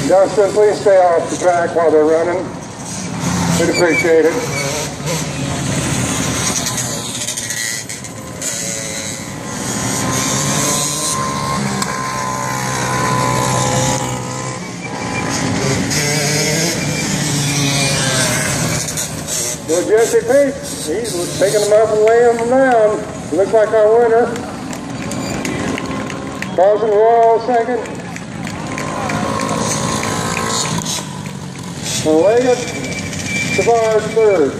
Justin, please stay off the track while they're running. We'd appreciate it. Well, Jesse Pete, he's picking them up and laying them down. Looks like our winner. Carson Royal second. Leggett Tavares third.